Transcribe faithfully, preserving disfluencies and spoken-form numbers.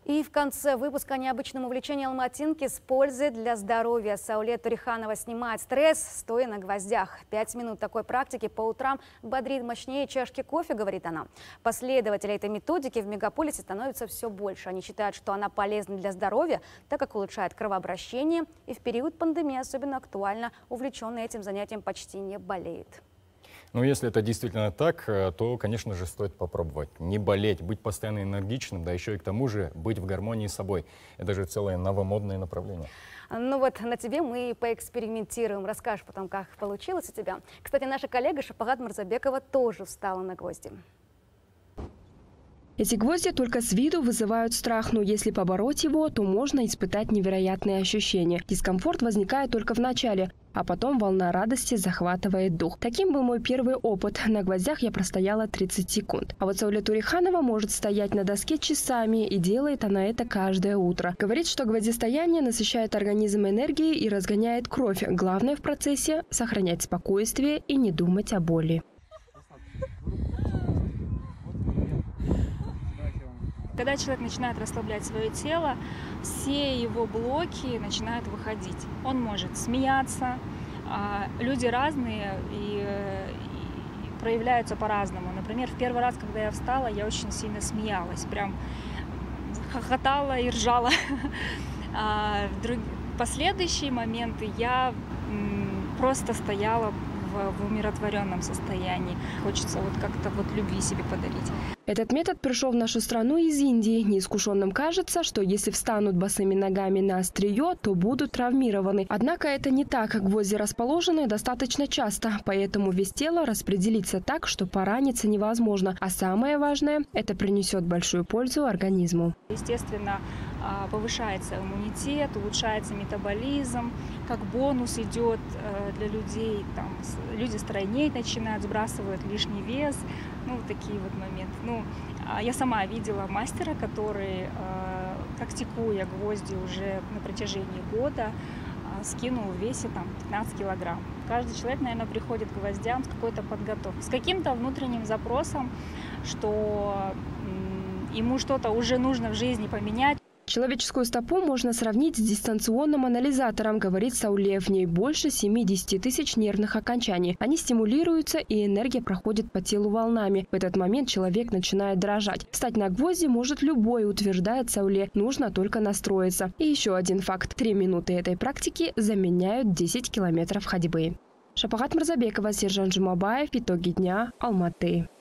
И в конце выпуска о необычном увлечении алматинки с пользой для здоровья. Сауле Туриханова снимает стресс, стоя на гвоздях. Пять минут такой практики по утрам бодрит мощнее чашки кофе, говорит она. Последователей этой методики в мегаполисе становится все больше. Они считают, что она полезна для здоровья, так как улучшает кровообращение. И в период пандемии особенно актуально. Увлеченные этим занятием почти не болеют. Ну, если это действительно так, то, конечно же, стоит попробовать. Не болеть, быть постоянно энергичным, да еще и к тому же быть в гармонии с собой. Это же целое новомодное направление. Ну вот на тебе мы и поэкспериментируем. Расскажешь потом, как получилось у тебя. Кстати, наша коллега Шапагат Мырзабекова тоже встала на гвозди. Эти гвозди только с виду вызывают страх, но если побороть его, то можно испытать невероятные ощущения. Дискомфорт возникает только в начале, а потом волна радости захватывает дух. Таким был мой первый опыт. На гвоздях я простояла тридцать секунд. А вот Сауле Туриханова может стоять на доске часами, и делает она это каждое утро. Говорит, что гвоздистояние насыщает организм энергией и разгоняет кровь. Главное в процессе – сохранять спокойствие и не думать о боли. Когда человек начинает расслаблять свое тело, все его блоки начинают выходить. Он может смеяться, люди разные и, и проявляются по-разному. Например, в первый раз, когда я встала, я очень сильно смеялась, прям хохотала и ржала. А в друг... последующие моменты я просто стояла в умиротворенном состоянии. Хочется вот как-то вот любви себе подарить. Этот метод пришел в нашу страну из Индии. Неискушенным кажется, что если встанут босыми ногами на острие, то будут травмированы. Однако это не так. Гвозди расположены достаточно часто, поэтому вес тела распределится так, что пораниться невозможно. А самое важное – это принесет большую пользу организму. Естественно, повышается иммунитет, улучшается метаболизм. Как бонус идет для людей, там, люди стройнеть начинают, сбрасывают лишний вес. Ну, вот такие вот моменты. Ну, я сама видела мастера, который, практикуя гвозди уже на протяжении года, скинул в весе там пятнадцать килограмм. Каждый человек, наверное, приходит к гвоздям с какой-то подготовкой, с каким-то внутренним запросом, что ему что-то уже нужно в жизни поменять. Человеческую стопу можно сравнить с дистанционным анализатором, говорит Сауле. В ней больше семидесяти тысяч нервных окончаний. Они стимулируются, и энергия проходит по телу волнами. В этот момент человек начинает дрожать. Встать на гвозди может любой, утверждает Сауле. Нужно только настроиться. И еще один факт. Три минуты этой практики заменяют десять километров ходьбы. Шапагат Мырзабекова, Сержан Жумабаев. Итоги дня. Алматы.